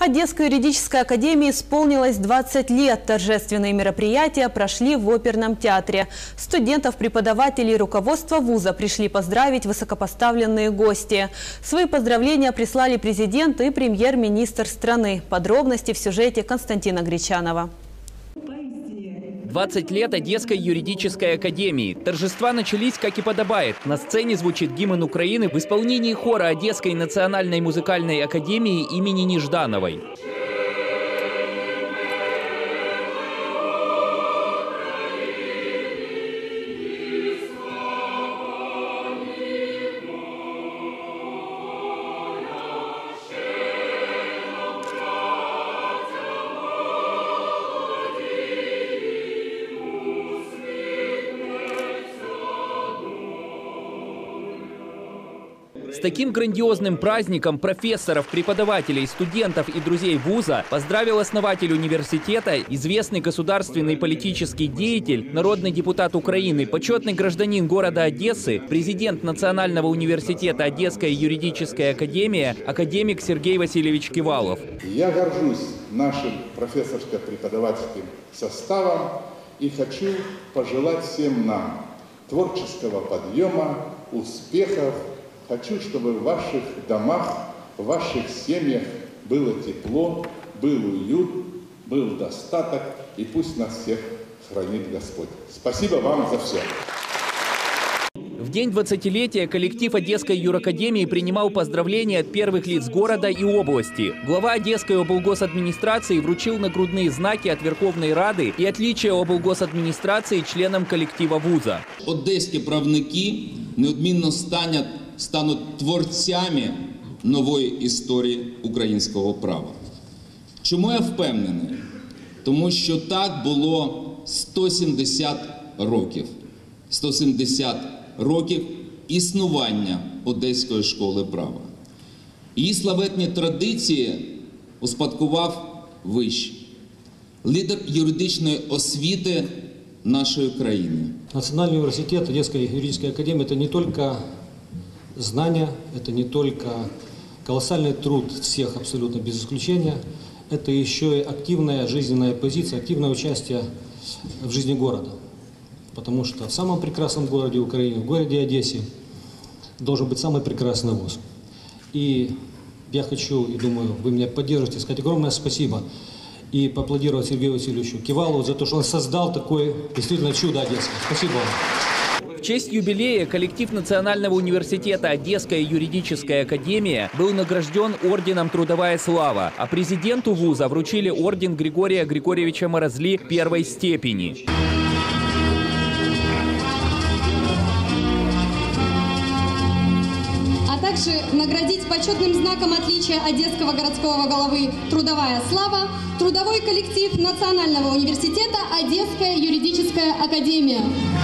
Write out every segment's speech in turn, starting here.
Одесской юридической академии исполнилось 20 лет. Торжественные мероприятия прошли в оперном театре. Студентов, преподавателей и руководство вуза пришли поздравить высокопоставленные гости. Свои поздравления прислали президент и премьер-министр страны. Подробности в сюжете Константина Гречанова. 20 лет Одесской юридической академии. Торжества начались, как и подобает. На сцене звучит гимн Украины в исполнении хора Одесской национальной музыкальной академии имени Неждановой. С таким грандиозным праздником профессоров, преподавателей, студентов и друзей вуза поздравил основатель университета, известный государственный политический деятель, народный депутат Украины, почетный гражданин города Одессы, президент Национального университета Одесская юридическая академия, академик Сергей Васильевич Кивалов. Я горжусь нашим профессорско-преподавательским составом и хочу пожелать всем нам творческого подъема, успехов. Хочу, чтобы в ваших домах, в ваших семьях было тепло, был уют, был достаток, и пусть нас всех хранит Господь. Спасибо вам за все. В день 20-летия коллектив Одесской юракадемии принимал поздравления от первых лиц города и области. Глава Одесской облгосадминистрации вручил нагрудные знаки от Верховной Рады и отличия облгосадминистрации членам коллектива вуза. Одеські правники неодмінно стануть творцями нової історії українського права. Чому я впевнений? Тому що так було 170 років. 170 років існування Одеської школи права. Її славетні традиції успадкував виш, лідер юридичної освіти нашей Украины. Национальный университет Одесской юридической академии – это не только знания, это не только колоссальный труд всех абсолютно без исключения, это еще и активная жизненная позиция, активное участие в жизни города. Потому что в самом прекрасном городе Украины, в городе Одессе, должен быть самый прекрасный вуз. И я хочу, и думаю, вы меня поддержите, сказать огромное спасибо и поаплодировать Сергею Васильевичу Кивалову за то, что он создал такое действительно чудо одесское. Спасибо вам. В честь юбилея коллектив Национального университета Одесская юридическая академия был награжден орденом «Трудовая слава», а президенту вуза вручили орден Григория Григорьевича Морозли первой степени. А также наградить почетным знаком отличия Одесского городского головы «Трудовая слава» трудовой коллектив Национального университета Одесская юридическая академия.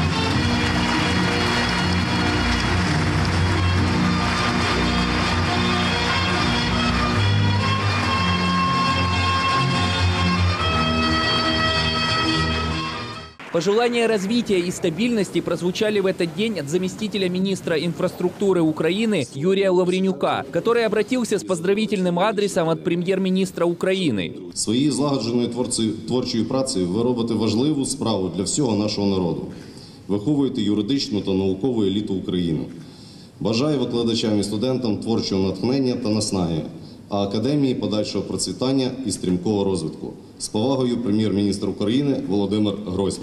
Пожелания развития и стабильности прозвучали в этот день от заместителя министра инфраструктуры Украины Юрия Лавренюка, который обратился с поздравительным адресом от прем'єр-міністра України. Своєю злагодженою творчою працею ви робите важливу справу для всього нашого народу. Виховуєте юридичну та наукову еліту України. Бажаю викладачам і студентам творчого натхнення та наснаги, а академії подальшого процвітання і стрімкого розвитку. З повагою прем'єр-міністр України Володимир Гройсман.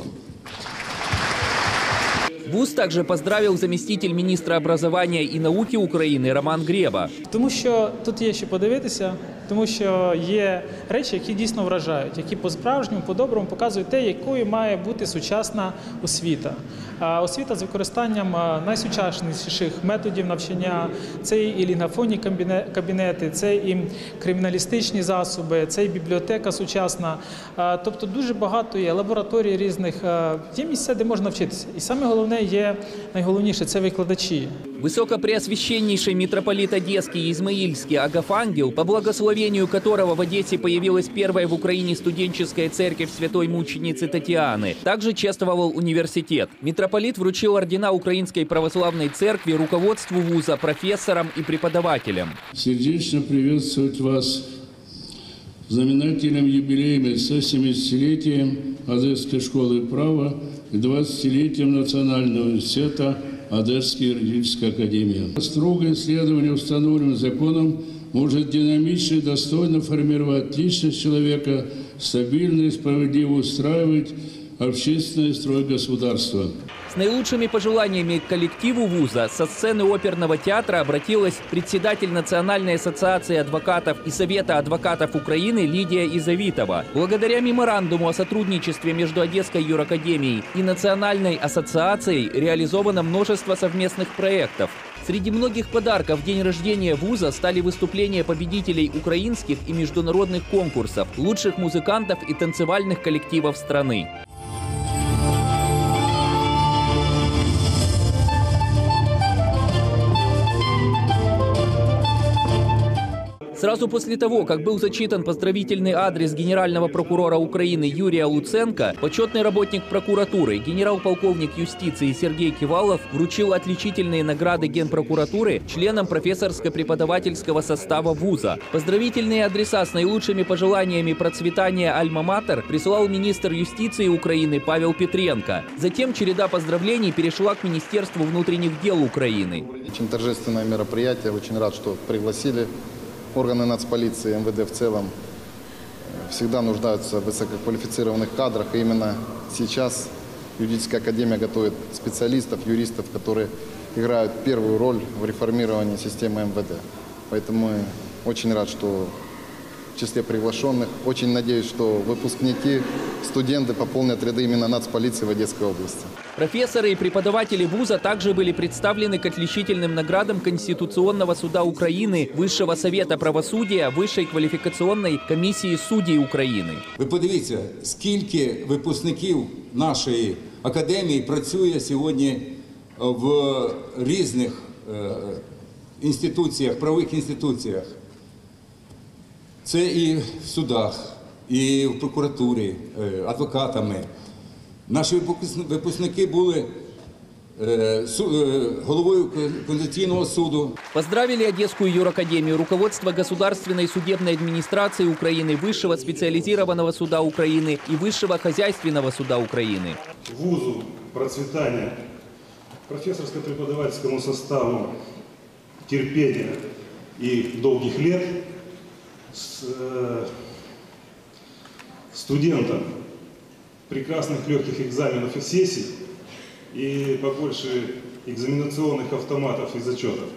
Вуз также поздравил заместитель министра образования и науки Украины Роман Греба. Тому що тут є що подивитися, тому що є речі, які дійсно вражають, які по-справжньому, по-доброму показують те, якою має бути сучасна освіта. Освіта з використанням найсучасніших методів навчання, це і лінгофонні кабінети, це і криміналістичні засоби, це і бібліотека сучасна. Тобто дуже багато є лабораторій різних, є місця, де можна вчитися. І саме головне є, найголовніше, це викладачі. Высокопреосвященнейший митрополит Одесский и Измаильский Агафангел, по благословению которого в Одессе появилась первая в Украине студенческая церковь святой мученицы Татьяны, также чествовал университет. Митрополит вручил ордена Украинской православной церкви руководству вуза, профессорам и преподавателям. Сердечно приветствовать вас знаменательным юбилеем со 70-летием Одесской школы права и 20-летием Национального университета Одесской юридической академии. Строгое следование установленным законам может динамично и достойно формировать личность человека, стабильно и справедливо устраивать общественный строй государства. С наилучшими пожеланиями к коллективу вуза со сцены оперного театра обратилась председатель Национальной ассоциации адвокатов и Совета адвокатов Украины Лидия Изавитова. Благодаря меморандуму о сотрудничестве между Одесской юракадемией и Национальной ассоциацией реализовано множество совместных проектов. Среди многих подарков в день рождения вуза стали выступления победителей украинских и международных конкурсов, лучших музыкантов и танцевальных коллективов страны. Сразу после того, как был зачитан поздравительный адрес генерального прокурора Украины Юрия Луценко, почетный работник прокуратуры, генерал-полковник юстиции Сергей Кивалов вручил отличительные награды Генпрокуратуры членам профессорско-преподавательского состава вуза. Поздравительные адреса с наилучшими пожеланиями процветания Альма-Матер прислал министр юстиции Украины Павел Петренко. Затем череда поздравлений перешла к Министерству внутренних дел Украины. Очень торжественное мероприятие, очень рад, что пригласили. Органы нацполиции, МВД в целом всегда нуждаются в высококвалифицированных кадрах. И именно сейчас юридическая академия готовит специалистов, юристов, которые играют первую роль в реформировании системы МВД. Поэтому очень рад, что в числе приглашенных. Очень надеюсь, что выпускники, студенты пополнят ряды именно нацполиции в Одесской области. Профессоры и преподаватели вуза также были представлены к отличительным наградам Конституционного суда Украины, Высшего совета правосудия, Высшей квалифікаційної комісії суддів України. Ви подивіться, скільки випускників нашої академії працює сьогодні в різних інституціях, правових інституціях. Це і в судах, і в прокуратурі, адвокатами. Наши выпускники были головой Конституционного суда. Поздравили Одесскую юракадемию руководство Государственной судебной администрации Украины, Высшего специализированного суда Украины и Высшего хозяйственного суда Украины. Вузу процветания, профессорско-преподавательскому составу терпения и долгих лет, студентам прекрасных легких экзаменов и сессий и побольше экзаменационных автоматов и зачетов.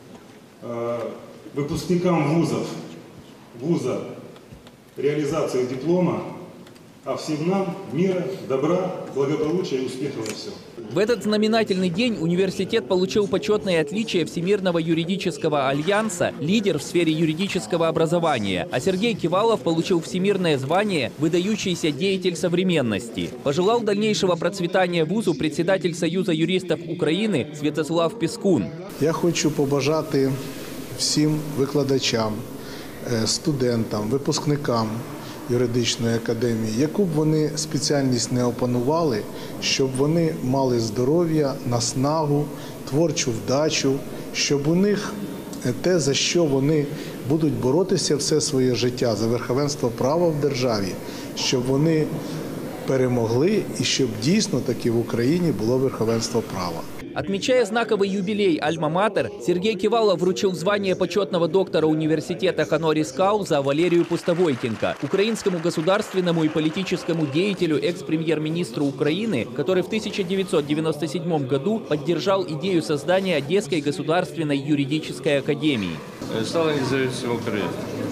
Выпускникам вуза реализации диплома, а всем нам мира, добра, благополучия и успехов во всем. В этот знаменательный день университет получил почетное отличие Всемирного юридического альянса «Лидер в сфере юридического образования», а Сергей Кивалов получил всемирное звание «Выдающийся деятель современности». Пожелал дальнейшего процветания вузу председатель Союза юристов Украины Святослав Пискун. Я хочу побажати всім викладачам, студентам, випускникам юридичної академії, яку б вони спеціальність не опанували, щоб вони мали здоров'я, наснагу, творчу вдачу, щоб у них те, за що вони будуть боротися все своє життя, за верховенство права в державі, щоб вони перемогли і щоб дійсно таки в Україні було верховенство права. Отмечая знаковый юбилей Альма-Матер, Сергей Кивалов вручил звание почетного доктора университета Хонорис Кауза Валерию Пустовойтенко, украинскому государственному и политическому деятелю, экс-премьер-министру Украины, который в 1997 году поддержал идею создания Одесской государственной юридической академии. Стала независимой Украины.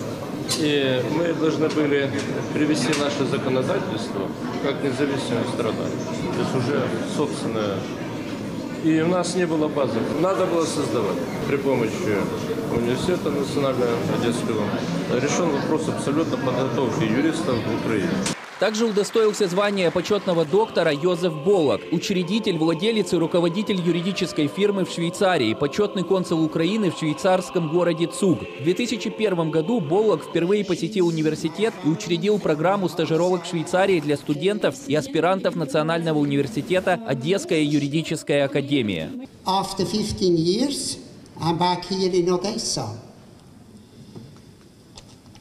И мы должны были привести наше законодательство как независимую страну. То есть уже собственное. И у нас не было базы. Надо было создавать. При помощи университета национального Одесского решен вопрос абсолютно подготовки юристов в Украине. Также удостоился звания почетного доктора Йозеф Болок, учредитель, владелец и руководитель юридической фирмы в Швейцарии, почетный консул Украины в швейцарском городе Цуг. В 2001 году Болок впервые посетил университет и учредил программу стажировок в Швейцарии для студентов и аспирантов Национального университета Одесская юридическая академия. After 15 years, I'm back here in Odessa.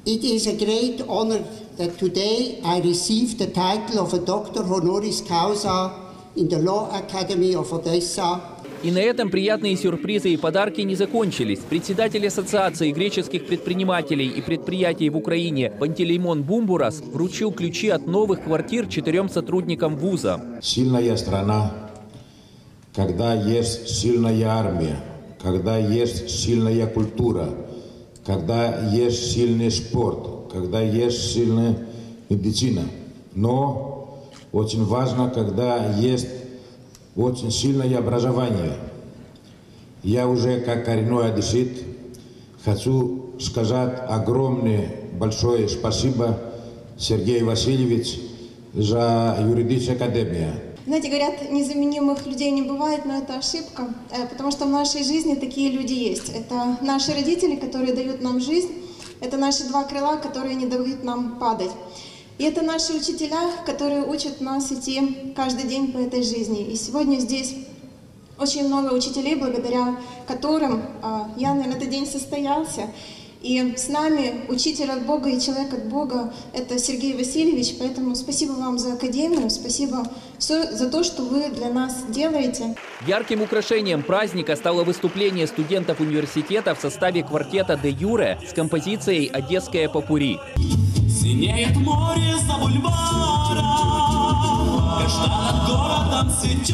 It is a great honor that today I received the title of a Doctor Honoris Causa in the Law Academy of Odessa. И на этом приятные сюрпризы и подарки не закончились. Председатель Ассоциации греческих предпринимателей и предприятий в Украине Пантелеймон Бумбурас вручил ключи от новых квартир 4 сотрудникам вуза. Сильная страна, когда есть сильная армия, когда есть сильная культура, когда есть сильный спорт, когда есть сильная медицина. Но очень важно, когда есть очень сильное образование. Я уже как коренной одессит хочу сказать огромное, большое спасибо Сергею Васильевичу за юридическую академию. Знаете, говорят, незаменимых людей не бывает, но это ошибка, потому что в нашей жизни такие люди есть. Это наши родители, которые дают нам жизнь, это наши 2 крыла, которые не дают нам падать. И это наши учителя, которые учат нас идти каждый день по этой жизни. И сегодня здесь очень много учителей, благодаря которым я, наверное, этот день состоялся. И с нами учитель от Бога и человек от Бога – это Сергей Васильевич. Поэтому спасибо вам за академию, спасибо за то, что вы для нас делаете. Ярким украшением праздника стало выступление студентов университета в составе квартета «Де Юре» с композицией «Одесское попурри». Синеет море за бульваром, каштан над городом цветет.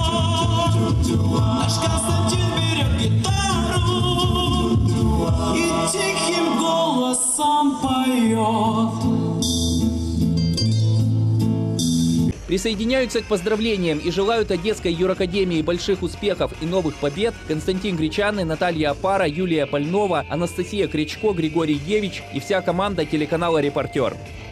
Наш Константин берет гитару и тихим голосом поет. Присоединяются к поздравлениям и желают Одесской юракадемии больших успехов и новых побед Константин Гречаны, Наталья Опара, Юлия Пальнова, Анастасия Кричко, Григорий Евич и вся команда телеканала «Репортер».